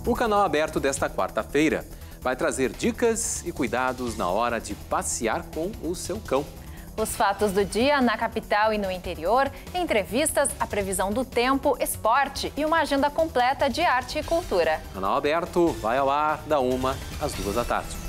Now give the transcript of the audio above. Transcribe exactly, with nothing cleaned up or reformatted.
O Canal Aberto desta quarta-feira vai trazer dicas e cuidados na hora de passear com o seu cão. Os fatos do dia na capital e no interior, entrevistas, a previsão do tempo, esporte e uma agenda completa de arte e cultura. Canal Aberto vai ao ar da uma às duas da tarde.